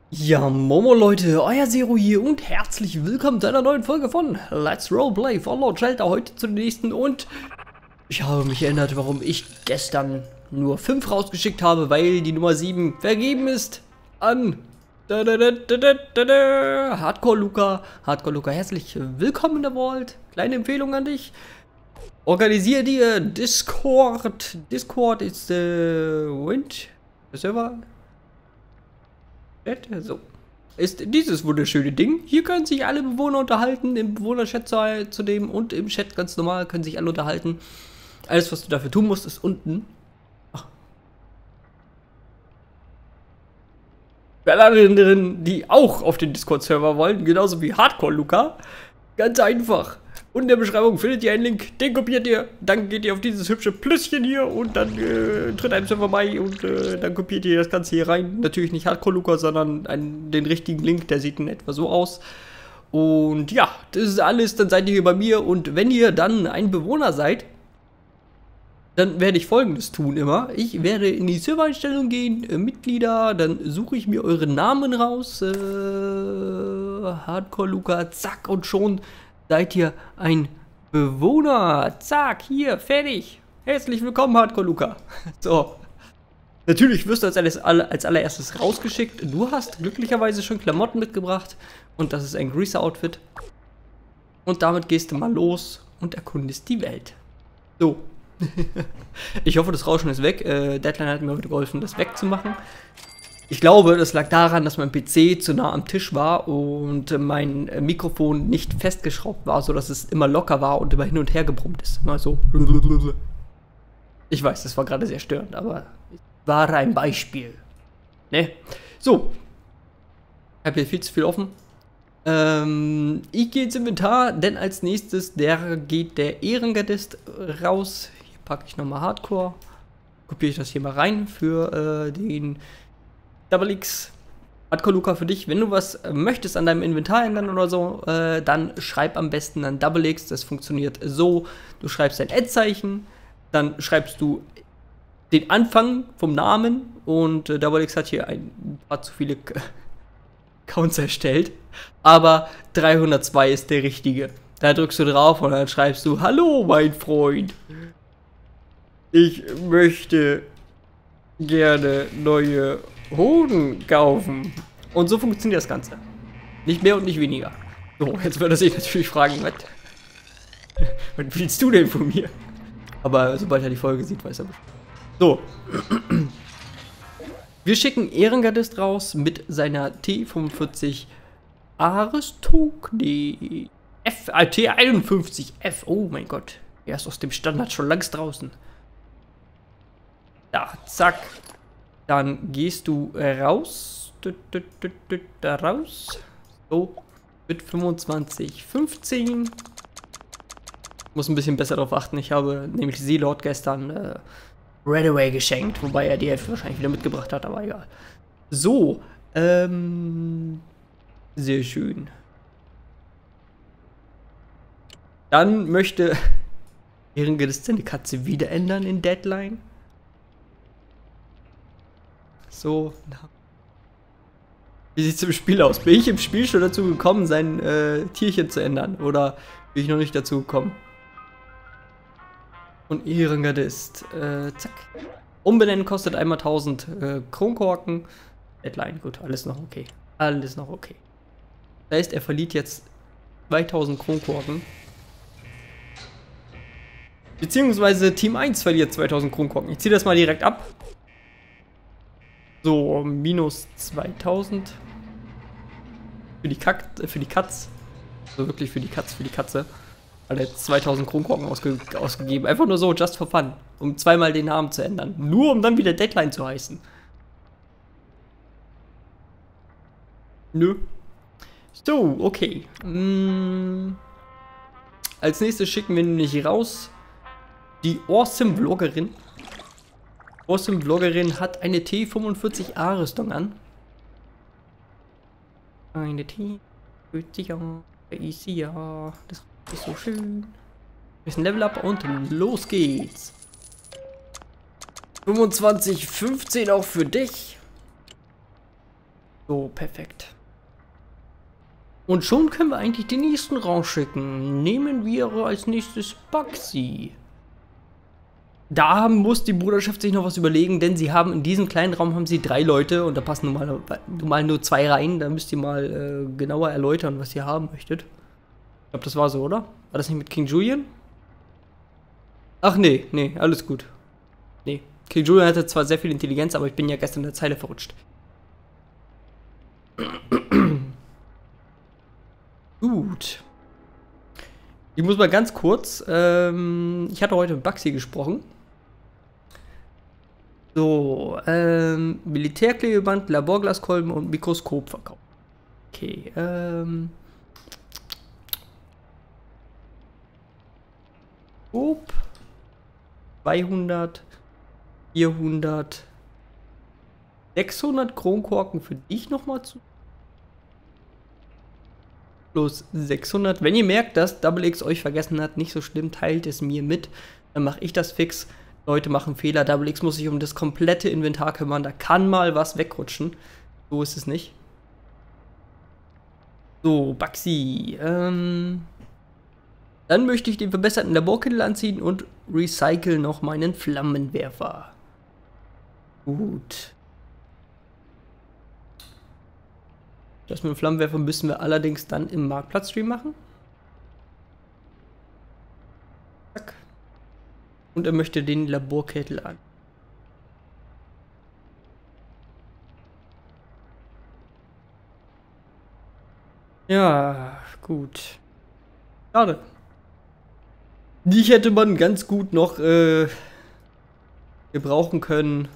Ja, Momo Leute, euer Zero hier und herzlich willkommen zu einer neuen Folge von Let's Roleplay Fallout Shelter, heute zur nächsten. Und ich habe mich erinnert, warum ich gestern nur 5 rausgeschickt habe, weil die Nummer 7 vergeben ist an Hardcore Luca. Hardcore Luca, herzlich willkommen in der Vault. Kleine Empfehlung an dich. Organisiere dir Discord. Discord ist der Server. So. Ist dieses wunderschöne Ding. Hier können sich alle Bewohner unterhalten, im Bewohnerchat zu dem und im Chat ganz normal können sich alle unterhalten. Alles, was du dafür tun musst, ist unten. Ach. Für alle anderen, die auch auf den Discord-Server wollen, genauso wie Hardcore Luca, ganz einfach. Und in der Beschreibung findet ihr einen Link, den kopiert ihr, dann geht ihr auf dieses hübsche Plüsschen hier und dann tritt einem Server bei und dann kopiert ihr das Ganze hier rein. Natürlich nicht Hardcore Luca, sondern den richtigen Link, der sieht in etwa so aus. Und ja, das ist alles, dann seid ihr hier bei mir und wenn ihr dann ein Bewohner seid, dann werde ich Folgendes tun immer. Ich werde in die Servereinstellung gehen, Mitglieder, dann suche ich mir euren Namen raus, Hardcore Luca, zack und schon seid ihr ein Bewohner. Zack, hier, fertig. Herzlich willkommen, Hardcore Luca. So. Natürlich wirst du als allererstes rausgeschickt. Du hast glücklicherweise schon Klamotten mitgebracht. Und das ist ein Greaser-Outfit. Und damit gehst du mal los und erkundest die Welt. So. Ich hoffe, das Rauschen ist weg. Deadline hat mir heute geholfen, das wegzumachen. Ich glaube, das lag daran, dass mein PC zu nah am Tisch war und mein Mikrofon nicht festgeschraubt war, sodass es immer locker war und immer hin und her gebrummt ist. Mal so. Ich weiß, das war gerade sehr störend, aber war ein Beispiel. Ne? So. Ich habe hier viel zu viel offen. Ich gehe ins Inventar, denn als nächstes geht der Ehrengardist raus. Hier packe ich nochmal Hardcore. Kopiere ich das hier mal rein für den Double X. Hardcore Luca für dich. Wenn du was möchtest an deinem Inventar ändern oder so, dann schreib am besten an Double X. Das funktioniert so. Du schreibst ein Ad-Zeichen, dann schreibst du den Anfang vom Namen und Double X hat hier ein paar zu viele Counts erstellt. Aber 302 ist der richtige. Da drückst du drauf und dann schreibst du: Hallo, mein Freund. Ich möchte gerne neue Hoden kaufen. Und so funktioniert das Ganze. Nicht mehr und nicht weniger. So, jetzt würde sich natürlich fragen, was willst du denn von mir? Aber sobald er die Folge sieht, weiß er Bescheid. So. Wir schicken Ehrengardist raus mit seiner T45 Aristokne T51F. Oh mein Gott. Er ist aus dem Standard schon längst draußen. Da, zack. Dann gehst du raus. Da raus. So. Mit 25,15. Muss ein bisschen besser darauf achten. Ich habe nämlich Seelord gestern Redaway geschenkt. Wobei er die Hälfte wahrscheinlich wieder mitgebracht hat, aber egal. So. Sehr schön. Dann möchte Ehrengardist seine Katze wieder ändern in Deadline. So. Wie sieht es im Spiel aus? Bin ich im Spiel schon dazu gekommen, sein Tierchen zu ändern? Oder bin ich noch nicht dazu gekommen? Und Ehrengardist. Zack. Umbenennen kostet einmal 1000 Kronkorken. Deadline, gut, alles noch okay. Alles noch okay. Das heißt, er verliert jetzt 2000 Kronkorken. Beziehungsweise Team 1 verliert 2000 Kronkorken. Ich ziehe das mal direkt ab. So, minus 2000. Für die Katz. Also wirklich für die Katze. Weil er jetzt 2000 Kronkorken ausgegeben. Einfach nur so, just for fun. Um zweimal den Namen zu ändern. Nur um dann wieder Deadline zu heißen. Nö. So, okay. Als nächstes schicken wir nämlich raus die Awesome Vloggerin. Awesome Vloggerin hat eine T45A Rüstung an. Eine T45A. Easy, ja. Das ist so schön. Bisschen Level Up und los geht's. 25,15 auch für dich. So, perfekt. Und schon können wir eigentlich den nächsten rausschicken. Nehmen wir als nächstes Baxi. Da muss die Bruderschaft sich noch was überlegen, denn sie haben in diesem kleinen Raum haben sie 3 Leute und da passen normal nur 2 rein. Da müsst ihr mal genauer erläutern, was ihr haben möchtet. Ich glaube, das war so, oder? War das nicht mit King Julian? Ach nee, nee, alles gut. Nee, King Julian hatte zwar sehr viel Intelligenz, aber ich bin ja gestern in der Zeile verrutscht. Gut. Ich muss mal ganz kurz, ich hatte heute mit Baxi gesprochen. So, Militärklebeband, Laborglaskolben und Mikroskop verkaufen. Okay, 200, 400, 600 Kronkorken für dich nochmal zu. Plus 600. Wenn ihr merkt, dass Double X euch vergessen hat, nicht so schlimm, teilt es mir mit. Dann mache ich das fix. Leute machen Fehler. Double X muss sich um das komplette Inventar kümmern. Da kann mal was wegrutschen. So ist es nicht. So, Baxi. Dann möchte ich den verbesserten Laborkittel anziehen und recycle noch meinen Flammenwerfer. Gut. Das mit dem Flammenwerfer müssen wir allerdings dann im Marktplatzstream machen. Zack. Und er möchte den Laborkittel an. Ja, gut. Schade. Die hätte man ganz gut noch gebrauchen können.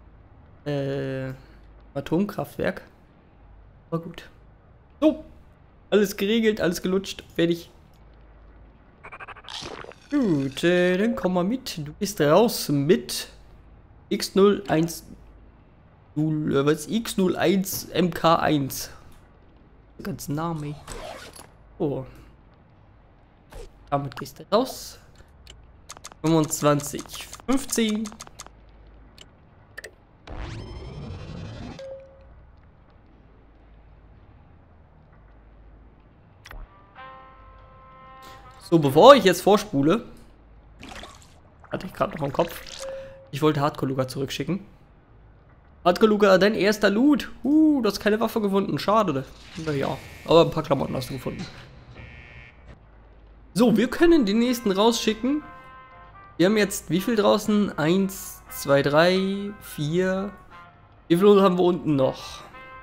Atomkraftwerk. Aber gut. So. Alles geregelt, alles gelutscht. Fertig. Gut, dann komm mal mit. Du bist raus mit X01. Was? X01 MK1. Ganz Name. Oh. Damit gehst du raus. 25, 15. So, bevor ich jetzt vorspule, hatte ich gerade noch im Kopf, ich wollte Hardcore Luca zurückschicken. Hardcore Luca, dein erster Loot. Du hast keine Waffe gefunden, schade. Naja, aber ein paar Klamotten hast du gefunden. So, wir können den nächsten rausschicken. Wir haben jetzt wie viel draußen? 1, 2, 3, 4. Wie viel haben wir unten noch?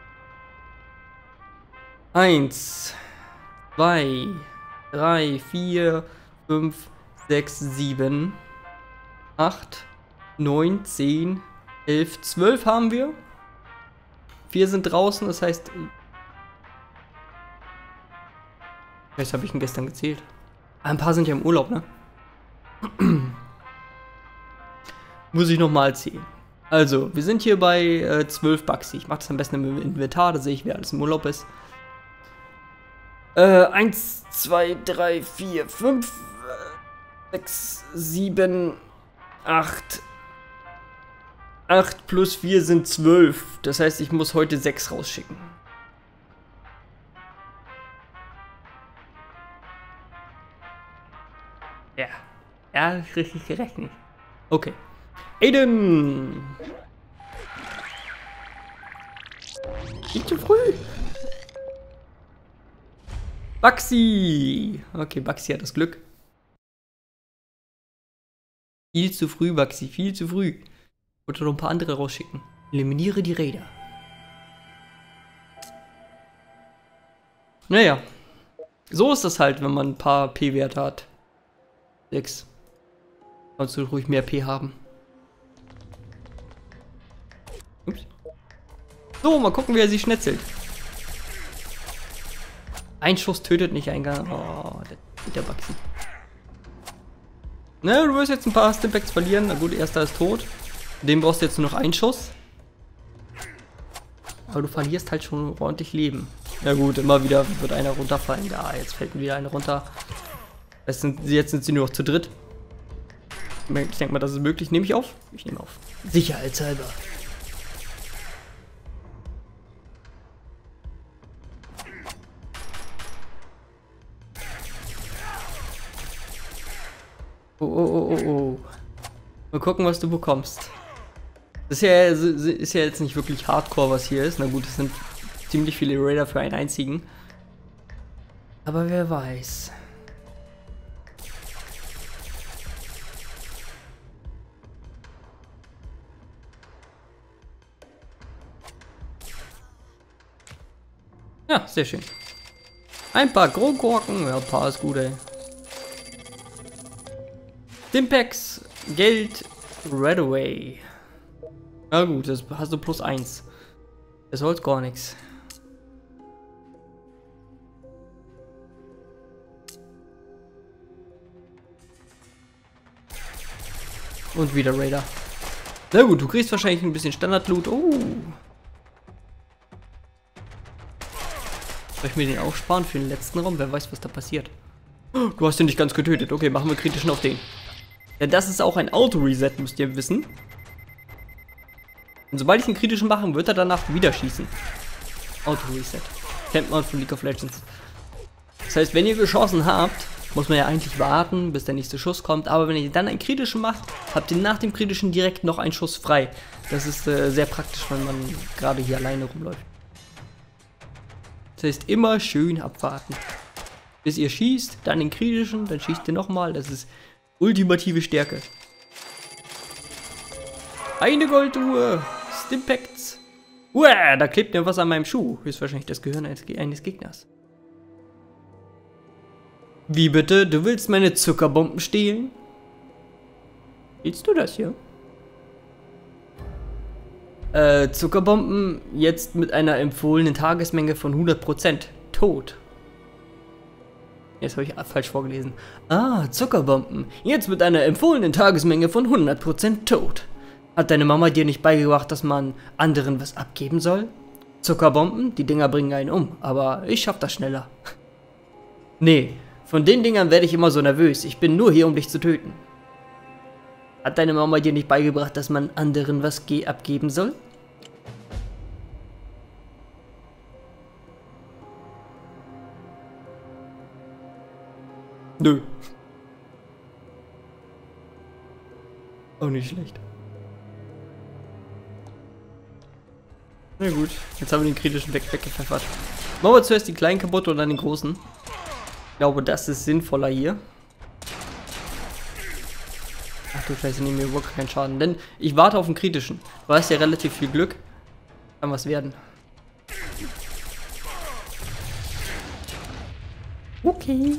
1, 2, 3, 4, 5, 6, 7, 8, 9, 10, 11, 12 haben wir. 4 sind draußen, das heißt... Vielleicht habe ich ihn gestern gezählt. Ein paar sind ja im Urlaub, ne? Muss ich nochmal zählen. Also, wir sind hier bei 12 Baxi. Ich mache das am besten im Inventar, da sehe ich, wer alles im Urlaub ist. 1, 2, 3, 4, 5, 6, 7, 8. 8 plus 4 sind 12. Das heißt, ich muss heute 6 rausschicken. Ja. Ja, richtig gerechnet. Okay. Aiden! Nicht zu früh! Baxi! Okay, Baxi hat das Glück. Viel zu früh, Baxi, viel zu früh. Ich wollte noch ein paar andere rausschicken. Eliminiere die Räder. Naja. So ist das halt, wenn man ein paar P-Werte hat. 6. Kannst du ruhig mehr P haben. Ups. So, mal gucken, wie er sie schnetzelt. Ein Schuss tötet nicht Eingang. Oh, der Baxi. Ne, du wirst jetzt ein paar Stimpacks verlieren. Na gut, erster ist tot. Dem brauchst du jetzt nur noch einen Schuss. Aber du verlierst halt schon ordentlich Leben. Ja gut, immer wieder wird einer runterfallen. Ja, jetzt fällt wieder einer runter. Jetzt sind sie nur noch zu dritt. Ich denke mal, das ist möglich. Nehme ich auf? Ich nehme auf. Sicherheitshalber. Oh, oh, oh, oh, oh. Mal gucken, was du bekommst. Das ist ja jetzt nicht wirklich Hardcore, was hier ist. Na gut, es sind ziemlich viele Raider für einen einzigen. Aber wer weiß. Ja, sehr schön. Ein paar Kronkorken. Ja, ein paar ist gut, ey. Stimpaks, Geld, Redaway. Na gut, das hast du +1. Das soll's gar nichts. Und wieder Raider. Na gut, du kriegst wahrscheinlich ein bisschen Standard-Loot. Oh. Soll ich mir den aufsparen für den letzten Raum? Wer weiß, was da passiert. Oh, du hast ihn nicht ganz getötet. Okay, machen wir kritischen auf den. Ja, das ist auch ein Auto-Reset, müsst ihr wissen. Und sobald ich einen kritischen mache, wird er danach wieder schießen. Auto-Reset. Kennt man von League of Legends. Das heißt, wenn ihr geschossen habt, muss man ja eigentlich warten, bis der nächste Schuss kommt. Aber wenn ihr dann einen kritischen macht, habt ihr nach dem kritischen direkt noch einen Schuss frei. Das ist sehr praktisch, wenn man gerade hier alleine rumläuft. Das heißt, immer schön abwarten. Bis ihr schießt, dann den kritischen, dann schießt ihr nochmal. Das ist ultimative Stärke. Eine Golduhr. Stimpaks. Uah, da klebt mir was an meinem Schuh. Ist wahrscheinlich das Gehirn eines Gegners. Wie bitte? Du willst meine Zuckerbomben stehlen? Willst du das hier? Zuckerbomben jetzt mit einer empfohlenen Tagesmenge von 100%. Tot. Jetzt habe ich falsch vorgelesen. Ah, Zuckerbomben. Jetzt mit einer empfohlenen Tagesmenge von 100% tot. Hat deine Mama dir nicht beigebracht, dass man anderen was abgeben soll? Zuckerbomben? Die Dinger bringen einen um, aber ich schaff das schneller. Nee, von den Dingern werde ich immer so nervös. Ich bin nur hier, um dich zu töten. Hat deine Mama dir nicht beigebracht, dass man anderen was abgeben soll? Nö. Auch nicht schlecht. Na gut, jetzt haben wir den kritischen weggepfeffert. Machen wir zuerst die kleinen kaputt und dann den großen. Ich glaube, das ist sinnvoller hier. Ach du Scheiße, nehmen wir wirklich keinen Schaden. Denn ich warte auf den kritischen. Du hast ja relativ viel Glück. Kann was werden. Okay.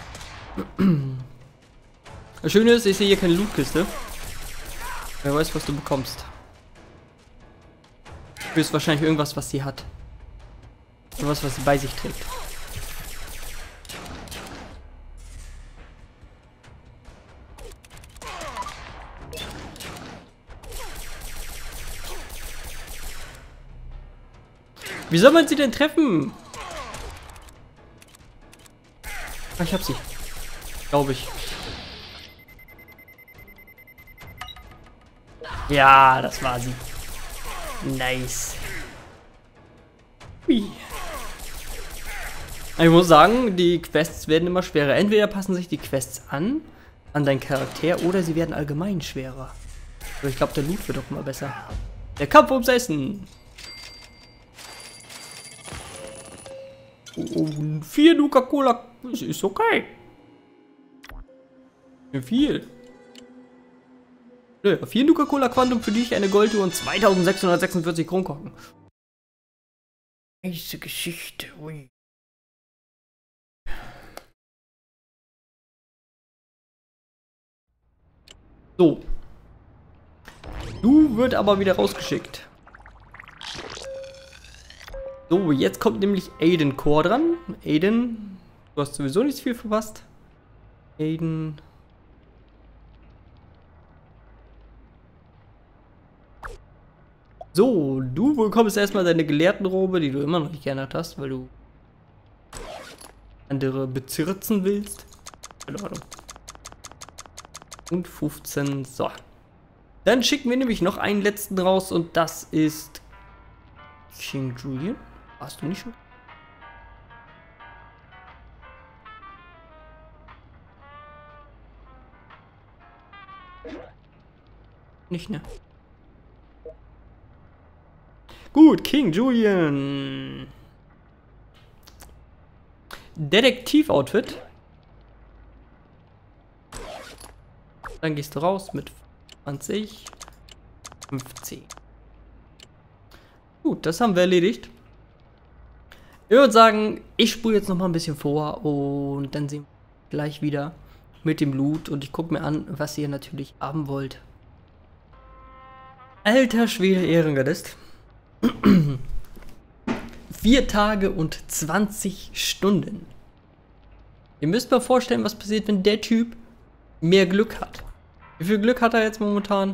Das Schöne ist, ich sehe hier keine Lootkiste. Wer weiß, was du bekommst. Höchstwahrscheinlich irgendwas, was sie hat. Irgendwas, was sie bei sich trägt. Wie soll man sie denn treffen? Ah, ich hab sie. Glaube ich. Ja, das war sie. Nice. Hui. Ich muss sagen, die Quests werden immer schwerer. Entweder passen sich die Quests an deinen Charakter, oder sie werden allgemein schwerer. Aber ich glaube, der Loot wird doch mal besser. Der Kampf ums Essen. Oh, 4 Nuka-Cola ist okay. Viel. Ja, 4 Nuka-Cola Quantum für dich, eine Golduhr und 2646 Kronkorken. Diese Geschichte, ui. So. Du wird aber wieder rausgeschickt. So, jetzt kommt nämlich Aiden Core dran. Aiden, du hast sowieso nicht viel verpasst. Aiden. So, du bekommst erstmal deine Gelehrtenrobe, die du immer noch nicht geändert hast, weil du andere bezirzen willst. Keine Ahnung. Und 15, so. Dann schicken wir nämlich noch einen letzten raus und das ist King Julian. Warst du nicht schon? Nicht, ne? Gut, King Julian. Detektiv-Outfit. Dann gehst du raus mit 20, 15. Gut, das haben wir erledigt. Ich würde sagen, ich spule jetzt noch mal ein bisschen vor und dann sehen wir gleich wieder mit dem Loot und ich gucke mir an, was ihr natürlich haben wollt. Alter Schwede, Ehrengardist. 4 Tage und 20 Stunden. Ihr müsst mal vorstellen, was passiert, wenn der Typ mehr Glück hat. Wie viel Glück hat er jetzt momentan?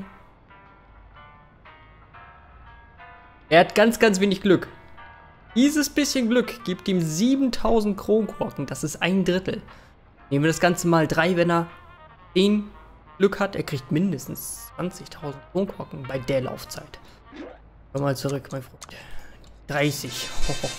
Er hat ganz, ganz wenig Glück. Dieses bisschen Glück gibt ihm 7000 Kronkorken. Das ist 1/3. Nehmen wir das Ganze mal 3, wenn er 10 Glück hat. Er kriegt mindestens 20.000 Kronkorken bei der Laufzeit. Komm mal zurück, mein Freund. 30. Hoho.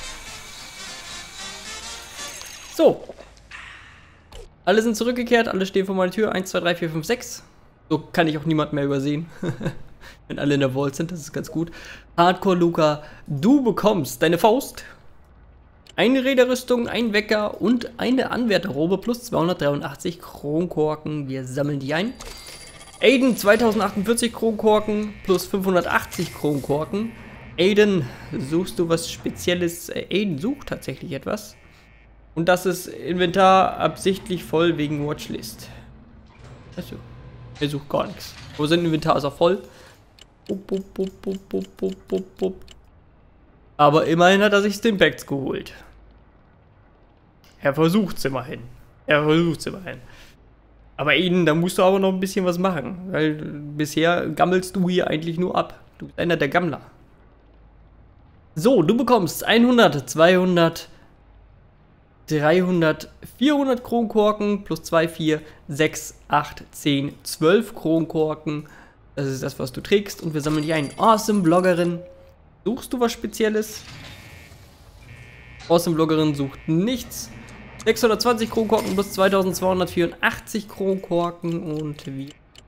So. Alle sind zurückgekehrt. Alle stehen vor meiner Tür. 1, 2, 3, 4, 5, 6. So kann ich auch niemanden mehr übersehen. Wenn alle in der Vault sind, das ist ganz gut. Hardcore Luca, du bekommst deine Faust, eine Räderrüstung, ein Wecker und eine Anwärterrobe plus 283 Kronkorken. Wir sammeln die ein. Aiden 2048 Kronkorken plus 580 Kronkorken. Aiden, suchst du was Spezielles? Aiden sucht tatsächlich etwas. Und das ist Inventar absichtlich voll wegen Watchlist. Achso, er sucht gar nichts. Wo sein Inventar ist auch voll. Aber immerhin hat er sich Stimpaks geholt. Er versucht's immerhin. Aber Aiden, da musst du aber noch ein bisschen was machen. Weil bisher gammelst du hier eigentlich nur ab. Du bist einer der Gammler. So, du bekommst 100, 200, 300, 400 Kronkorken plus 2, 4, 6, 8, 10, 12 Kronkorken. Das ist das, was du trägst. Und wir sammeln hier einen Awesome Bloggerin. Suchst du was Spezielles? Awesome Bloggerin sucht nichts. 620 Kronkorken plus 2284 Kronkorken. Und wie?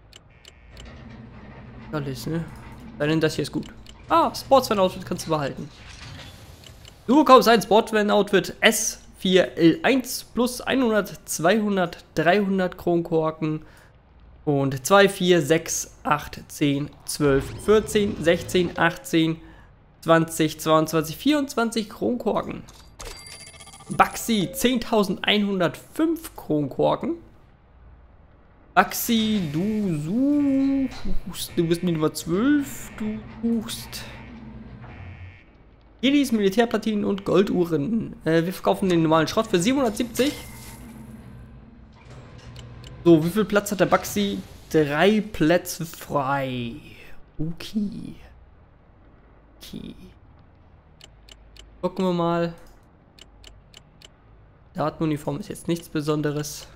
Alles, ne? Dann das hier ist gut. Ah, Sportsman-Outfit kannst du behalten. Du bekommst ein Sportsman-Outfit S4L1 plus 100, 200, 300 Kronkorken. Und 2, 4, 6, 8, 10, 12, 14, 16, 18, 20, 22, 24 Kronkorken. Baxi 10.105 Kronkorken. Baxi, du suchst, du bist Nummer 12, du suchst Jedis, Militärplatinen und Golduhren. Wir verkaufen den normalen Schrott für 770. So, wie viel Platz hat der Baxi? 3 Plätze frei. Okay. Gucken wir mal. Datenuniform ist jetzt nichts Besonderes.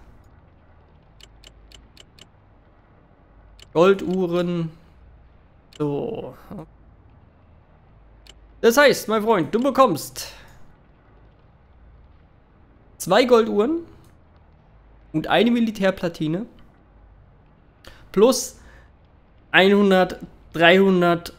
Golduhren. So. Das heißt, mein Freund, du bekommst 2 Golduhren und eine Militärplatine plus 100, 300,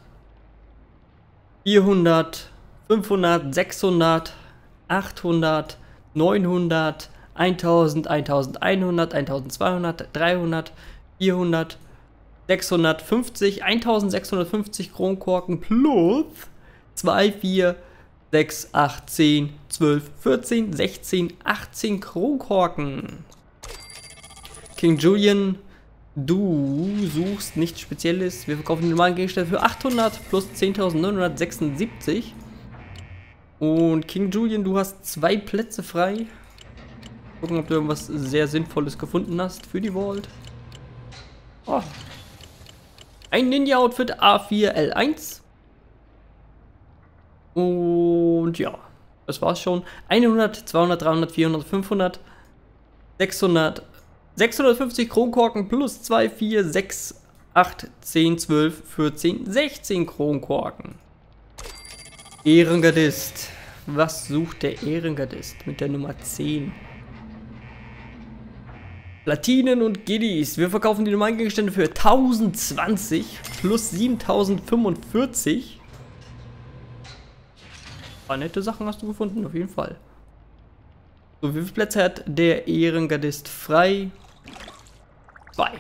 400, 500, 600, 800, 900, 1000, 1100, 1200, 300, 400, 650, 1650 Kronkorken plus 2, 4, 6, 8, 10, 12, 14, 16, 18 Kronkorken. King Julian, du suchst nichts Spezielles. Wir verkaufen den normalen Gegenstand für 800 plus 10.976. Und King Julian, du hast 2 Plätze frei. Gucken, ob du irgendwas sehr Sinnvolles gefunden hast für die Vault. Oh. Ein Ninja-Outfit A4L1. Und ja, das war's schon. 100, 200, 300, 400, 500, 600, 650 Kronkorken plus 2, 4, 6, 8, 10, 12, 14, 16 Kronkorken. Ehrengardist. Was sucht der Ehrengardist mit der Nummer 10? Platinen und Giddies. Wir verkaufen die normalen Gegenstände für 1020 plus 7045. Paar nette Sachen hast du gefunden, auf jeden Fall. So, wie viele Plätze hat der Ehrengardist frei? 2.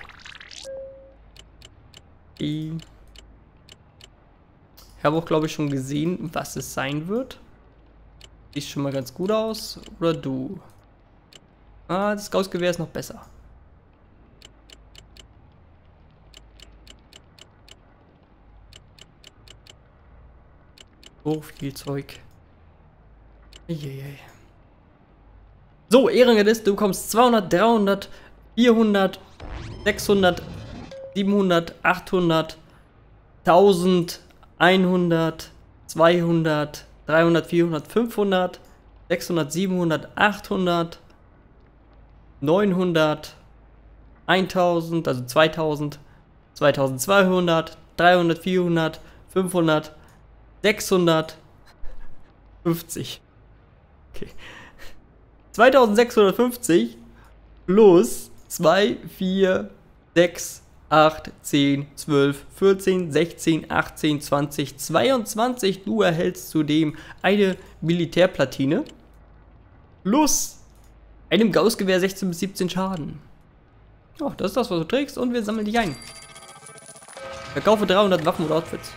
Ich habe auch, glaube ich, schon gesehen, was es sein wird. Sieht schon mal ganz gut aus. Oder du? Ah, das Gaussgewehr ist noch besser. So viel Zeug. So, Ehrengardist, du bekommst 200, 300, 400, 600, 700, 800, 1000, 100, 200, 300, 400, 500, 600, 700, 800, 900, 1000, also 2000, 2200, 300, 400, 500, 650. Okay. 2650 plus 2, 4, 6, 8, 10, 12, 14, 16, 18, 20, 22. Du erhältst zudem eine Militärplatine plus einem Gaussgewehr 16 bis 17 Schaden. Ja, das ist das, was du trägst, und wir sammeln dich ein. Verkaufe 300 Waffen oder Outfits.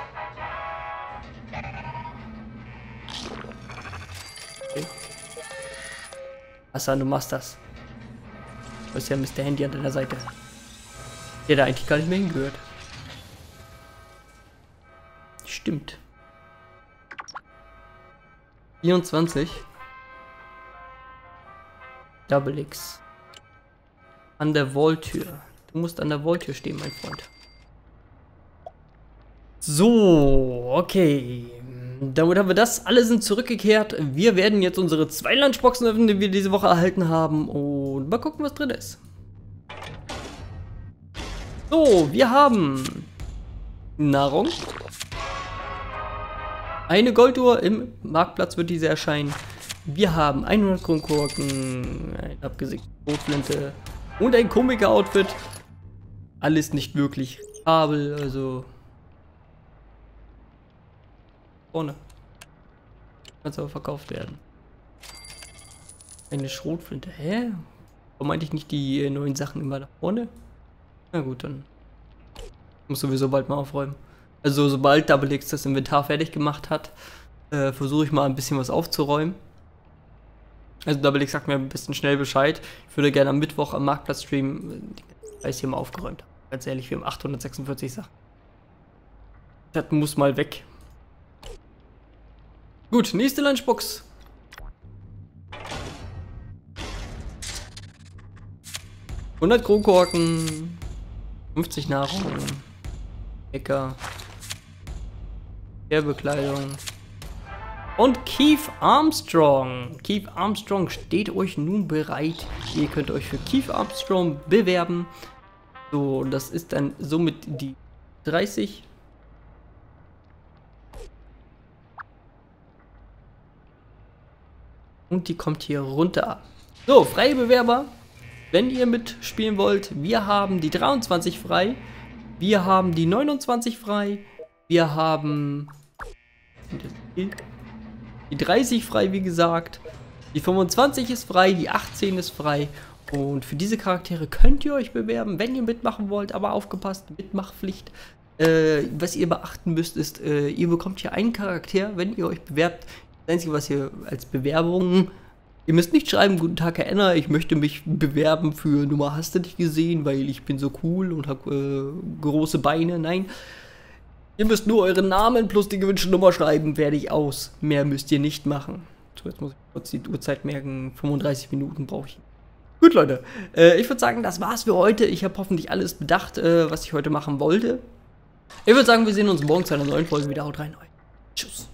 Okay. Hassan, du machst das. Du hast ja Mr. Handy an deiner Seite. Der da eigentlich gar nicht mehr hingehört. Stimmt. 24. Double X. An der Wolltür. Du musst an der Wolltür stehen, mein Freund. So, okay. Damit haben wir das. Alle sind zurückgekehrt. Wir werden jetzt unsere 2 Lunchboxen öffnen, die wir diese Woche erhalten haben. Und mal gucken, was drin ist. So, wir haben Nahrung. Eine Golduhr, im Marktplatz wird diese erscheinen. Wir haben 100 Kronkorken, eine abgesägte Schrotflinte und ein Komiker-Outfit. Alles nicht wirklich Kabel, also vorne. Kann es aber verkauft werden. Eine Schrotflinte, hä? Warum meinte ich nicht die neuen Sachen immer da vorne? Na gut, dann muss sowieso bald mal aufräumen. Also sobald Double X das Inventar fertig gemacht hat, versuche ich mal ein bisschen was aufzuräumen. Also Double X sagt mir ein bisschen schnell Bescheid. Ich würde gerne am Mittwoch am Marktplatz streamen, die hier mal aufgeräumt. Ganz ehrlich, wir haben 846 Sachen. Das muss mal weg. Gut, nächste Lunchbox. $100 Kronkorken, 50 Nahrung, Äcker, Bekleidung und Keith Armstrong. Keith Armstrong steht euch nun bereit. Ihr könnt euch für Keith Armstrong bewerben. So, das ist dann somit die 30. Und die kommt hier runter. So, freie Bewerber. Wenn ihr mitspielen wollt, wir haben die 23 frei. Wir haben die 29 frei. Wir haben die 30 frei, wie gesagt. Die 25 ist frei, die 18 ist frei. Und für diese Charaktere könnt ihr euch bewerben, wenn ihr mitmachen wollt. Aber aufgepasst, Mitmachpflicht. Was ihr beachten müsst, ist, ihr bekommt hier einen Charakter, wenn ihr euch bewerbt. Das Einzige, was ihr als Bewerbung... Ihr müsst nicht schreiben, guten Tag, Herr Enner, ich möchte mich bewerben für Nummer hast du nicht gesehen, weil ich bin so cool und habe große Beine. Nein, ihr müsst nur euren Namen plus die gewünschte Nummer schreiben, werde ich aus. Mehr müsst ihr nicht machen. So, jetzt muss ich kurz die Uhrzeit merken, 35 Minuten brauche ich. Gut, Leute, ich würde sagen, das war's für heute. Ich habe hoffentlich alles bedacht, was ich heute machen wollte. Ich würde sagen, wir sehen uns morgen zu einer neuen Folge wieder. Haut rein, Tschüss.